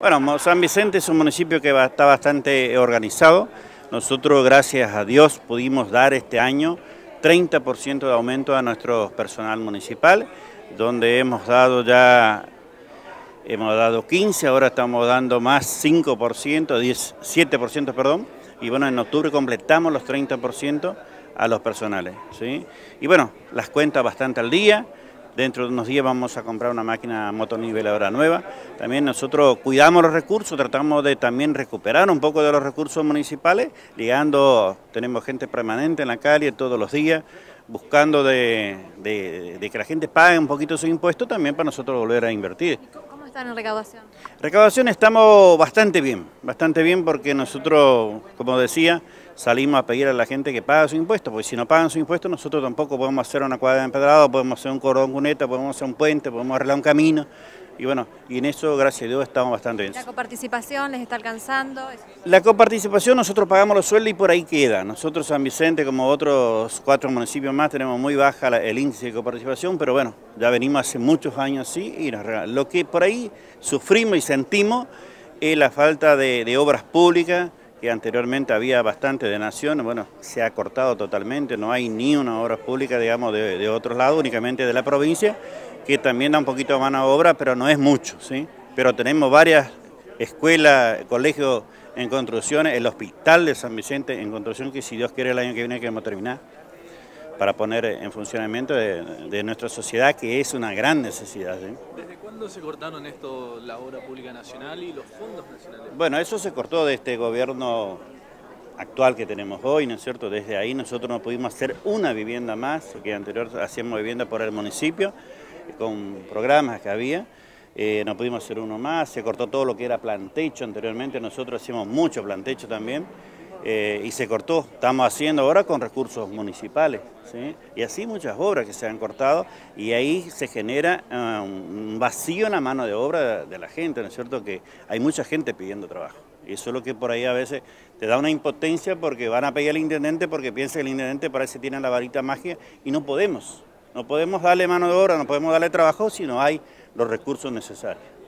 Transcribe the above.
Bueno, San Vicente es un municipio que está bastante organizado. Nosotros, gracias a Dios, pudimos dar este año 30% de aumento a nuestro personal municipal, donde hemos dado 15, ahora estamos dando más 5%, 7%, perdón, y bueno, en octubre completamos los 30% a los personales, ¿sí? Y bueno, las cuentas bastante al día. Dentro de unos días vamos a comprar una máquina motoniveladora nueva. También nosotros cuidamos los recursos, tratamos de también recuperar un poco de los recursos municipales, tenemos gente permanente en la calle todos los días, buscando de que la gente pague un poquito su impuesto también para nosotros volver a invertir. ¿Cómo están en recaudación? Recaudación estamos bastante bien porque nosotros, como decía, salimos a pedir a la gente que pague su impuesto, porque si no pagan su impuesto nosotros tampoco podemos hacer una cuadra de empedrado, podemos hacer un cordón cuneta, podemos hacer un puente, podemos arreglar un camino, y bueno, y en eso, gracias a Dios, estamos bastante bien. ¿La coparticipación les está alcanzando? La coparticipación, nosotros pagamos los sueldos y por ahí queda. Nosotros, San Vicente, como otros 4 municipios más, tenemos muy baja el índice de coparticipación, pero bueno, ya venimos hace muchos años así, y lo que por ahí sufrimos y sentimos es la falta de obras públicas, que anteriormente había bastante de Nación, bueno, se ha cortado totalmente, no hay ni una obra pública, digamos, de otros lados, únicamente de la provincia, que también da un poquito de mano de obra, pero no es mucho, ¿sí? Pero tenemos varias escuelas, colegios en construcción, el hospital de San Vicente en construcción, que si Dios quiere el año que viene queremos terminar, para poner en funcionamiento de nuestra sociedad, que es una gran necesidad, ¿sí? ¿Desde cuándo se cortaron la obra pública nacional y los fondos nacionales? Bueno, eso se cortó de este gobierno actual que tenemos hoy, ¿no es cierto? Desde ahí nosotros no pudimos hacer una vivienda más, que anterior hacíamos vivienda por el municipio, con programas que había. No pudimos hacer uno más, se cortó todo lo que era plantecho anteriormente, nosotros hacíamos mucho plantecho también, y se cortó, estamos haciendo ahora con recursos municipales, ¿sí? Y así muchas obras que se han cortado, y ahí se genera un vacío en la mano de obra de la gente, ¿no es cierto? Que hay mucha gente pidiendo trabajo, y eso es lo que por ahí a veces te da una impotencia, porque van a pedir al intendente porque piensa que el intendente parece que tiene la varita mágica, y no podemos darle mano de obra, no podemos darle trabajo si no hay los recursos necesarios.